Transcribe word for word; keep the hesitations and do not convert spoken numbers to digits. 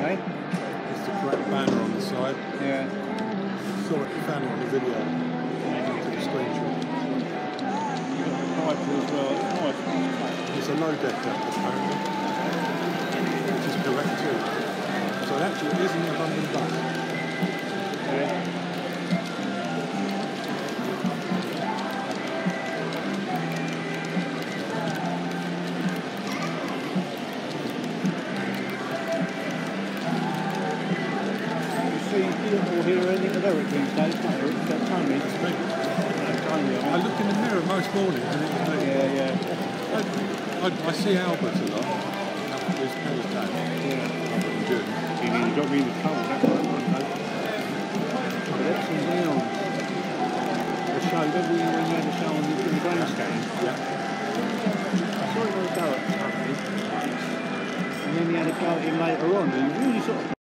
eh? It's the correct banner on the side. Yeah. Saw it, found it on the video. Took a screenshot. Piper as well. Nice. It's a low decker, apparently. Which is correct too. So it actually isn't a London bus. Yeah. You don't hear anything of Eric these days, don't you? That Tony. It's me. No, Tony, I I mean. look in the mirror most mornings and it's me. Yeah, yeah. I, I, I see Albert a lot. Up his Pell's dad. Yeah. Albert and June. He nearly got me in the cold, that one, one day. But that's in down. The show, remember when you had the show on the, in the grandstand? Yeah. I saw him on a go at Tony. And then he had a go at him later on. He really sort of